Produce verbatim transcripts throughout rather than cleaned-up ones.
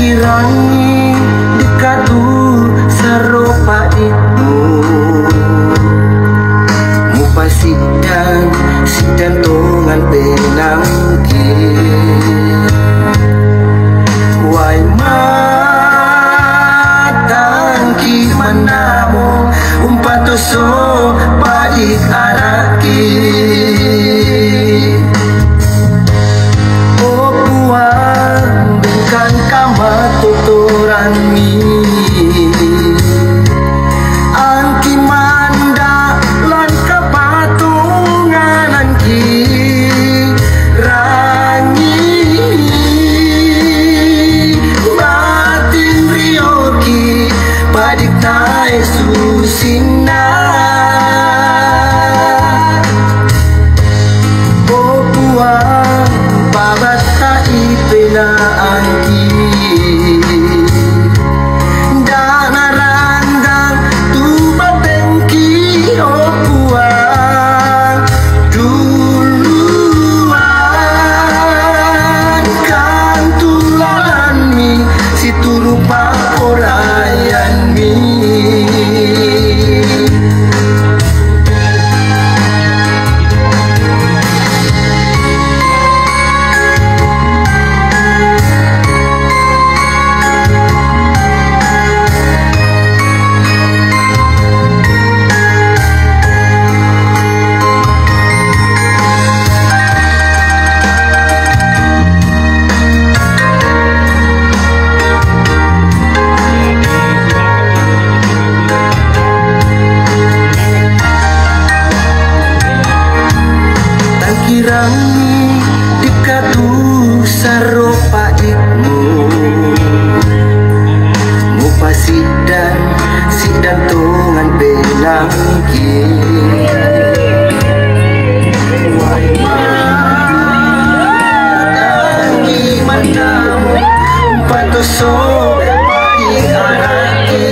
Tangkirangi dekatu saropa itu mupa sidan sidan tongan penangki wai matangki manamo umpatoso padik araki tuturanmi angki manda lan kepatungan angki rangi batin rioki padik tae susina oh puang babata ipena angki Rangi dekatu saropa itmu mupa sidan sidan tongan penangki wai matangki manamo umpatoso padik araki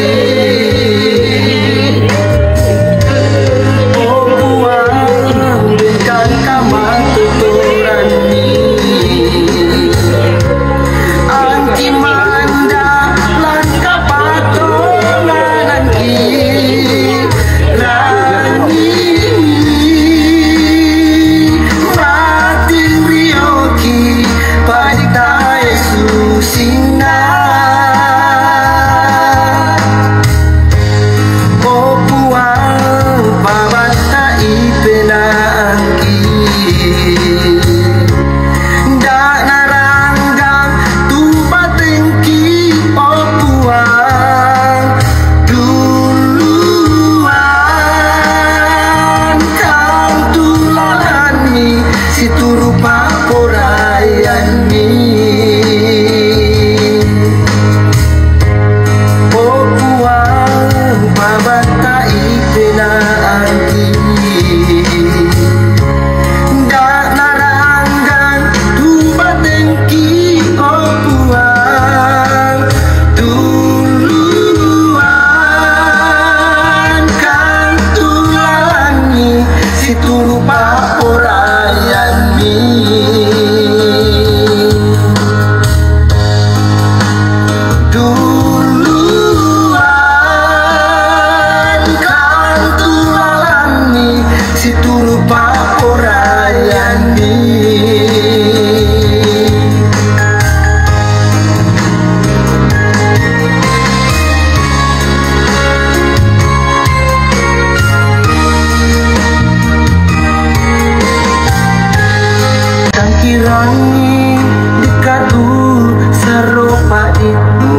Rangi dekatu saropa itu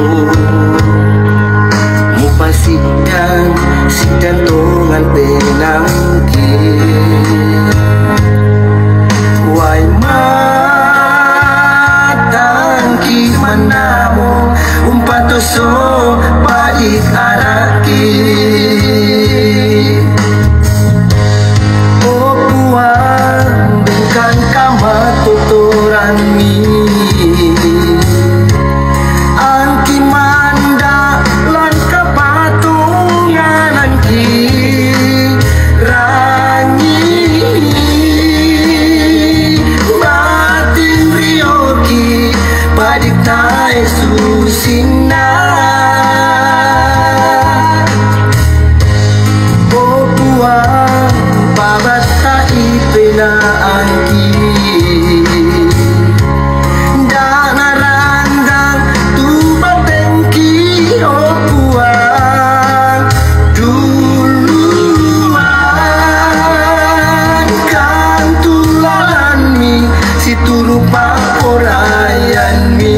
mupa sidan sidan tongan penangki wai matangki manamo umpatoso padik araki tuturanmi angki manda lan kepatungan angki rangi batin rioki padik tae susina. O puang pabata ipenaan ki danarandang tu batengki. O puang duluan kan tularan mi situ rupa orayan mi.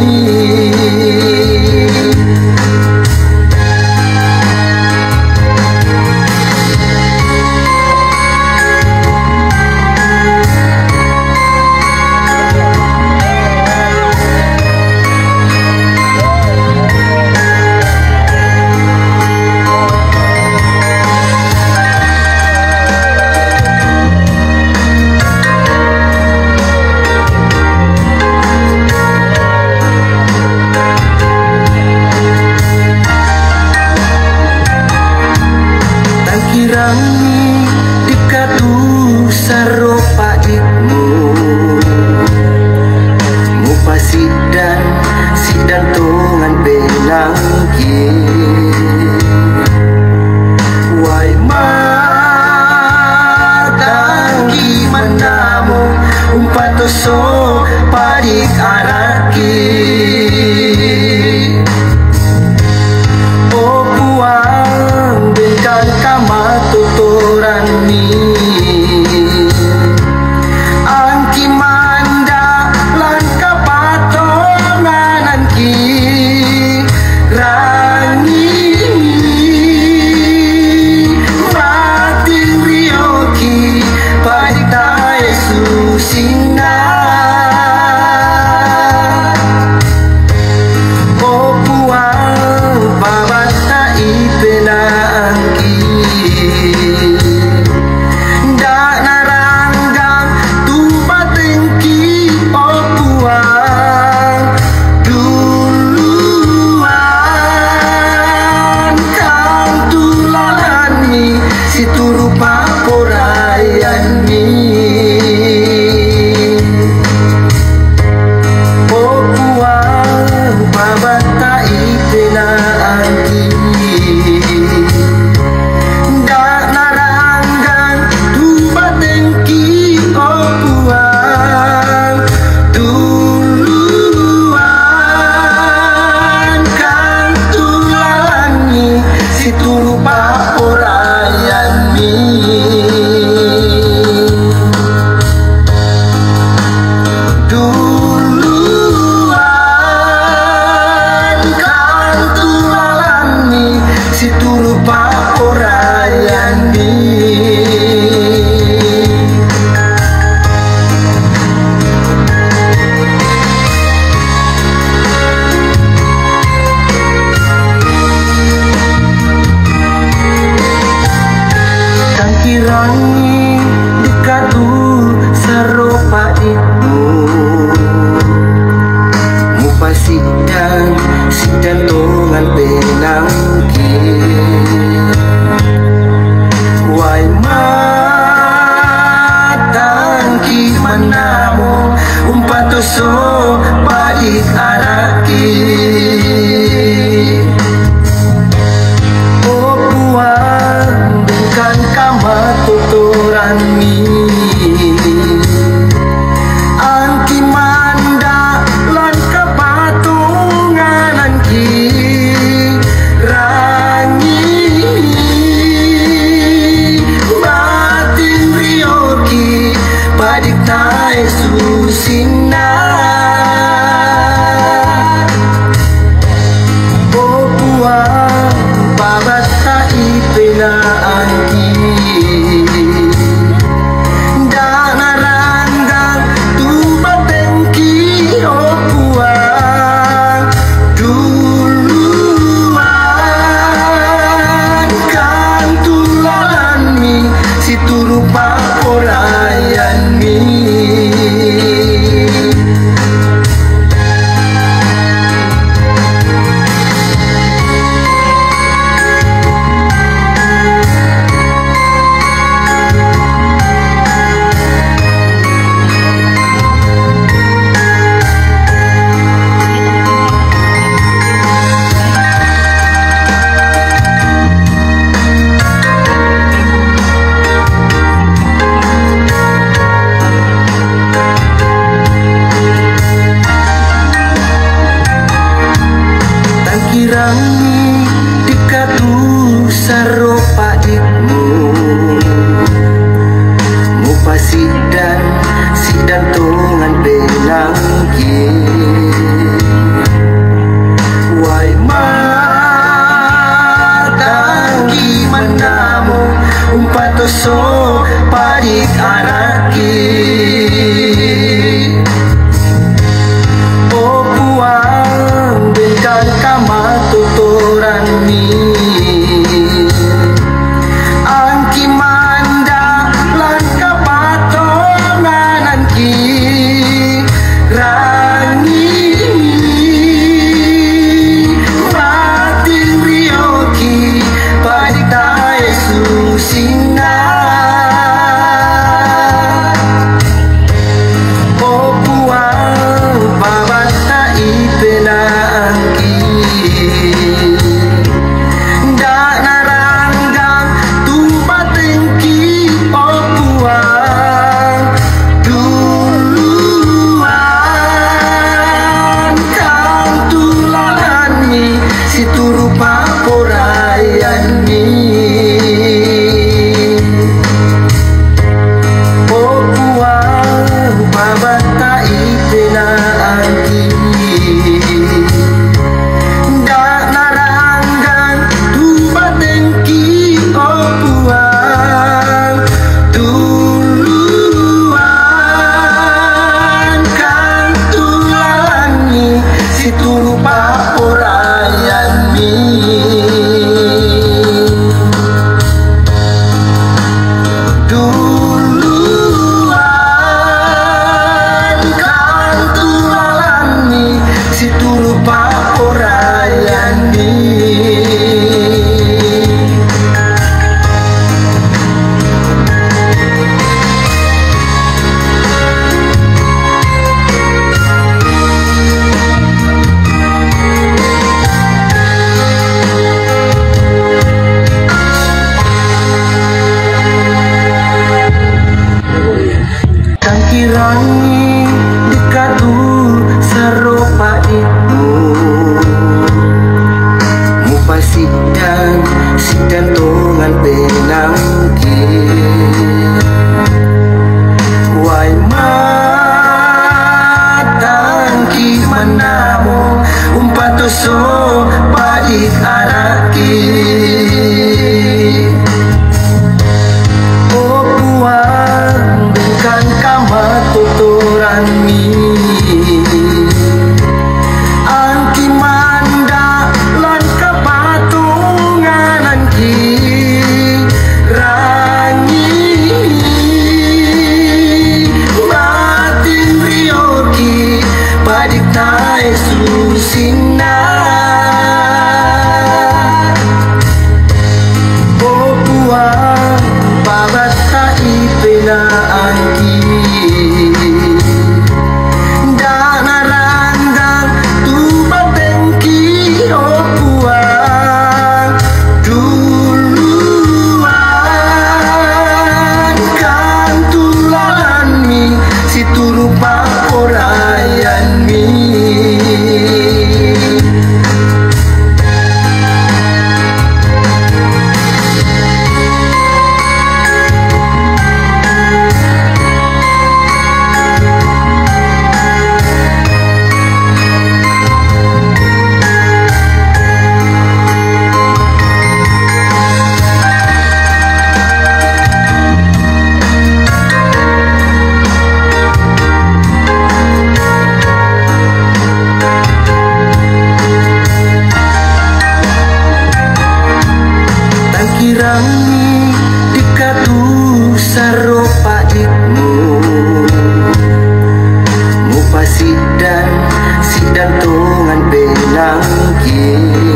Kirami dikatu saropa ikmu mupa sidan sidan tongan benangki. Wai matangki manamu umpatoso padik araki. O puang bengkan kamatuturan ni angki manda lan kapatonganan ki rangi mati rioki padik tae susina. O puang pabata ipenaan ki danarandang tu batengki. O puang duluan kan tularan mi situ rupa orayan mi. O puang pabata ipenaan ki danarandang tu batengki. O puang duluan kan tularan mi situ rupa orayan mi. Duluan kan tularan mi situ rupa orayan mi. Tangkirangi dikatu saropa ikmu mupa sidan sidan tongan benangki. Wai matangki manamu umpatoso padik araki. O puang bukan kamatuturan mi angki manda lan kapatunganan ki rangi bengkan kamatuturan mi angki manda lan kapatonganan ki rangi batin rioki paditae susina o puang babata ipena angki dak naranggang tumpatengki o puang duluan kang tulalan mi situru paporayan mi o puang babata ipena angki dak naranggang tumpatengki o puang duluan kang tulalan mi situru paporayan mi duluan kang tulalan mi situru paporayan mi kang kirangi dekatu saropa itu mupa sidan sidan tongan penangki wai matangki manamo umpatoso padik araki o puang bengkan kamatuturan mi angki manda lan kapatunganan ki rangi batin rioki paditae susina o puang babata ipena angki dak naranggang tumpatengki o puang duluan kang tulalan mi situru paporayan mi kirangi dekatu saropa itmu mupa sidan sidan tongan penangki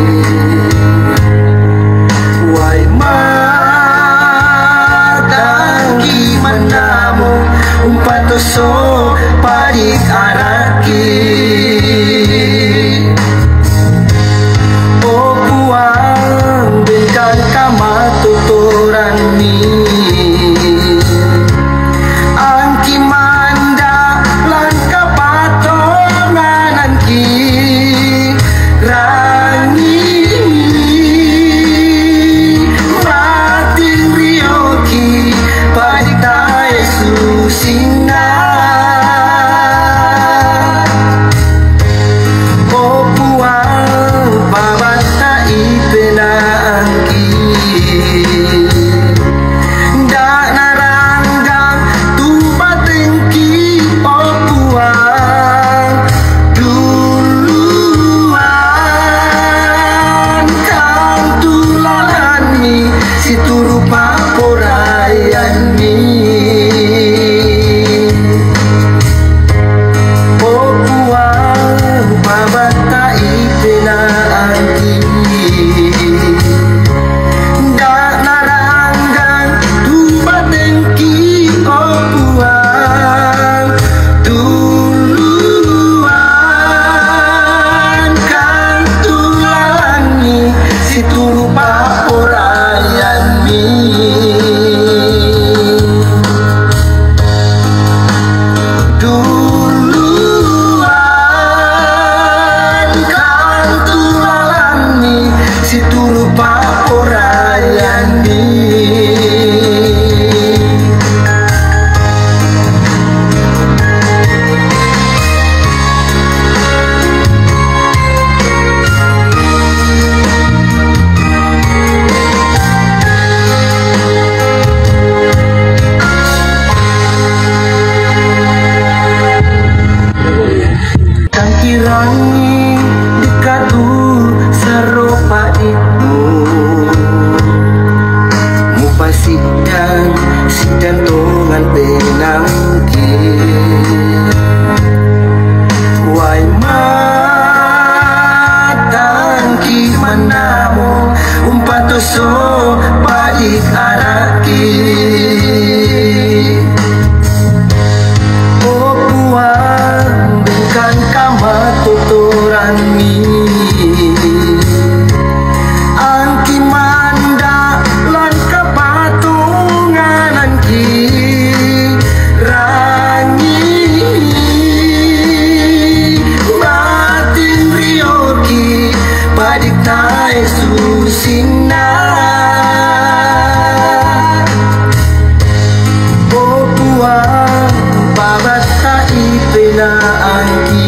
wai matangki manamo umpatoso padik araki o puang bengkan kamatuturan mi angki manda lan kapatonganan ki rangi so balik araki. Oh puang bengkan kama tuturan mi angki manda lan kapatungan angki rangi batin rioki padik tae susina. Oh puang babata ipena angki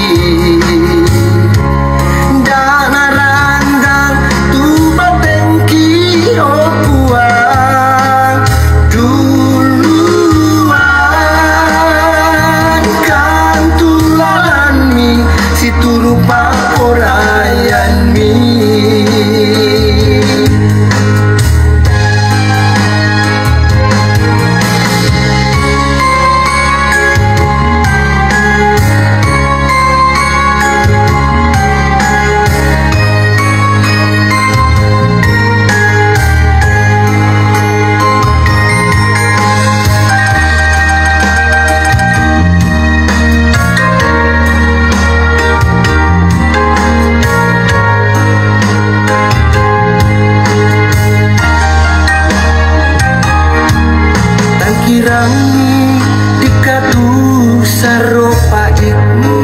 Rangi dikatu saropa ikmu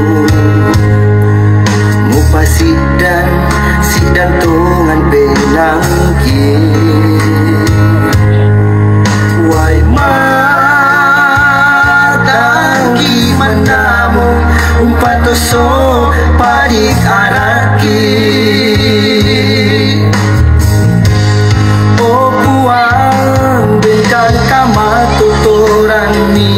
mupa sidan sidan tongan benangki wai matanggi manamu umpatoso padik araki. Oh puang bengkan kama tuturan mi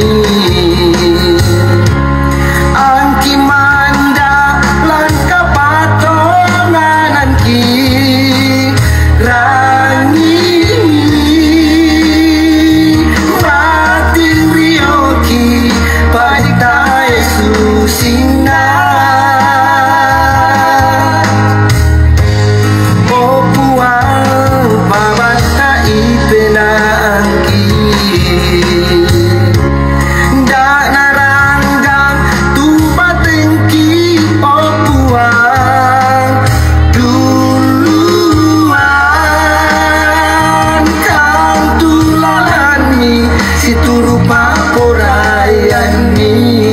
angki manda lan kapatongan angki rangi batin rioki padik tae susina. Oh puang babata ipena angki rupa porayan ni